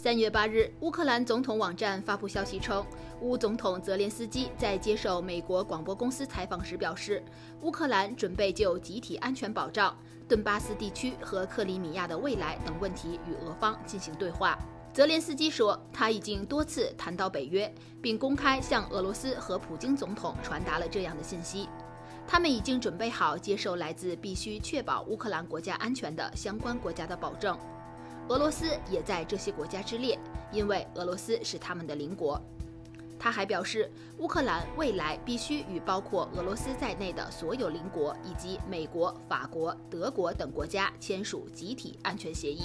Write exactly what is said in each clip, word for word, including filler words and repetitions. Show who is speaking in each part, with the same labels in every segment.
Speaker 1: 三月八日，乌克兰总统网站发布消息称，乌总统泽连斯基在接受美国广播公司采访时表示，乌克兰准备就集体安全保障、顿巴斯地区和克里米亚的未来等问题与俄方进行对话。泽连斯基说，他已经多次谈到北约，并公开向俄罗斯和普京总统传达了这样的信息。他们已经准备好接受来自必须确保乌克兰国家安全的相关国家的保证。俄罗斯也在这些国家之列，因为俄罗斯是他们的邻国。他还表示，乌克兰未来必须与包括俄罗斯在内的所有邻国以及美国、法国、德国等国家签署集体安全协议。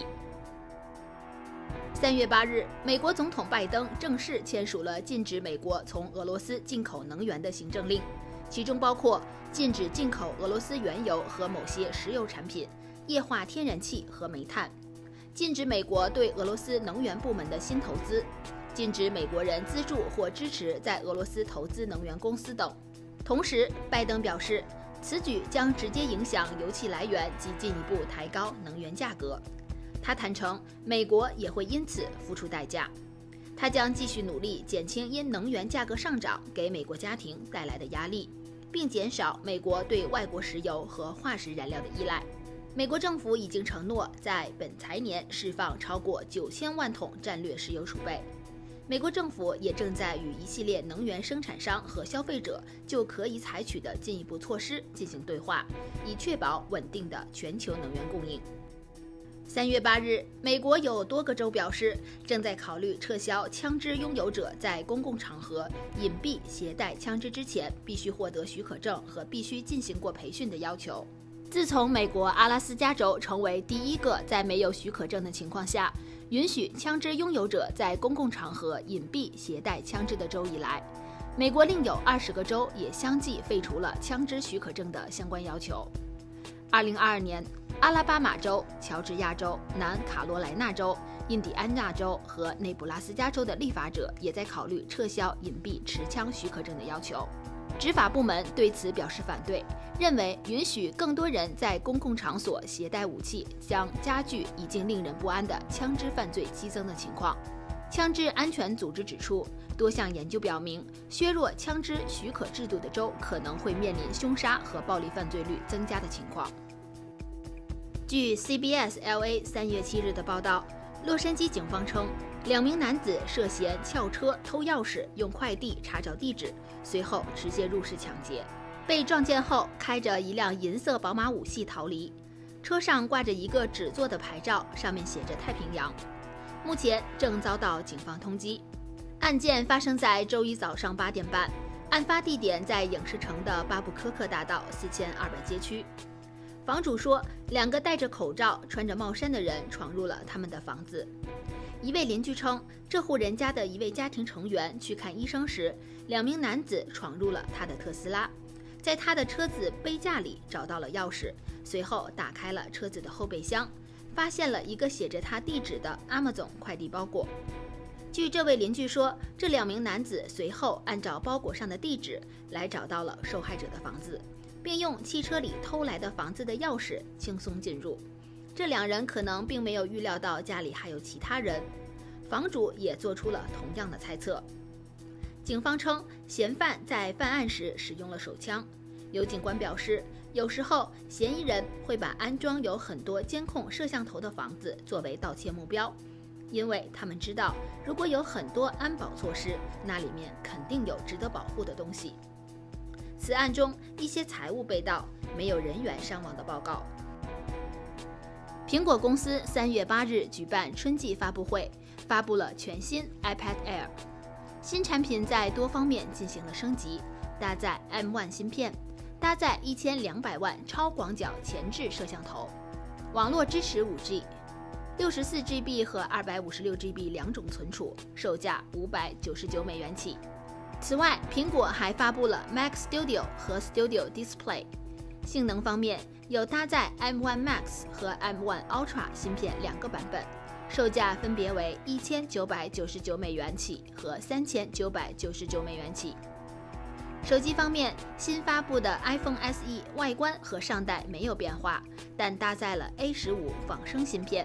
Speaker 1: 三月八日，美国总统拜登正式签署了禁止美国从俄罗斯进口能源的行政令，其中包括禁止进口俄罗斯原油和某些石油产品、液化天然气和煤炭，禁止美国对俄罗斯能源部门的新投资，禁止美国人资助或支持在俄罗斯投资能源公司等。同时，拜登表示，此举将直接影响油气来源及进一步抬高能源价格。他坦诚，美国也会因此付出代价。他将继续努力减轻因能源价格上涨给美国家庭带来的压力，并减少美国对外国石油和化石燃料的依赖。美国政府已经承诺在本财年释放超过九千万桶战略石油储备。美国政府也正在与一系列能源生产商和消费者就可以采取的进一步措施进行对话，以确保稳定的全球能源供应。三月八日，美国有多个州表示正在考虑撤销枪支拥有者在公共场合隐蔽携带枪支之前必须获得许可证和必须进行过培训的要求。自从美国阿拉斯加州成为第一个在没有许可证的情况下允许枪支拥有者在公共场合隐蔽携带枪支的州以来，美国另有二十个州也相继废除了枪支许可证的相关要求。二零二二年，阿拉巴马州、乔治亚州、南卡罗来纳州、印第安纳州和内布拉斯加州的立法者也在考虑撤销隐蔽持枪许可证的要求。执法部门对此表示反对，认为允许更多人在公共场所携带武器将加剧已经令人不安的枪支犯罪激增的情况。枪支安全组织指出，多项研究表明，削弱枪支许可制度的州可能会面临凶杀和暴力犯罪率增加的情况。据 C B S L A 三月七日的报道，洛杉矶警方称，两名男子涉嫌撬车、偷钥匙、用快递查找地址，随后直接入室抢劫。被撞见后，开着一辆银色宝马五系逃离，车上挂着一个纸做的牌照，上面写着太平洋。目前正遭到警方通缉。案件发生在周一早上八点半，案发地点在影视城的巴布科克大道四千二百街区。房主说，两个戴着口罩、穿着帽衫的人闯入了他们的房子。一位邻居称，这户人家的一位家庭成员去看医生时，两名男子闯入了他的特斯拉，在他的车子杯架里找到了钥匙，随后打开了车子的后备箱，发现了一个写着他地址的 Amazon 快递包裹。据这位邻居说，这两名男子随后按照包裹上的地址来找到了受害者的房子，并用汽车里偷来的房子的钥匙轻松进入。这两人可能并没有预料到家里还有其他人，房主也做出了同样的猜测。警方称，嫌犯在犯案时使用了手枪。有警官表示，有时候嫌疑人会把安装有很多监控摄像头的房子作为盗窃目标，因为他们知道，如果有很多安保措施，那里面肯定有值得保护的东西。此案中，一些财物被盗，没有人员伤亡的报告。苹果公司三月八日举办春季发布会，发布了全新 iPad Air。新产品在多方面进行了升级，搭载 M 一 芯片，搭载一千两百万超广角前置摄像头，网络支持 五 G， 六十四 G B 和二百五十六 G B 两种存储，售价五百九十九美元起。此外，苹果还发布了 Mac Studio 和 Studio Display。性能方面，有搭载 M 一 Max 和 M 一 Ultra 芯片两个版本，售价分别为一千九百九十九美元起和三千九百九十九美元起。手机方面，新发布的 iPhone S E 外观和上代没有变化，但搭载了 A 十五 仿生芯片，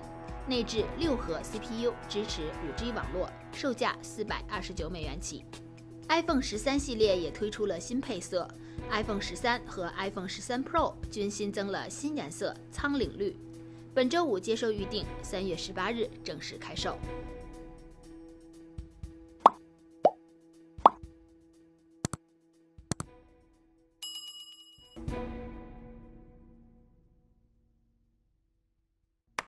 Speaker 1: 内置六核 C P U， 支持 五 G 网络，售价四百二十九美元起。iPhone 十三系列也推出了新配色 ，iPhone 十三和 iPhone 十三 Pro 均新增了新颜色苍岭绿。本周五接受预定，三月十八日正式开售。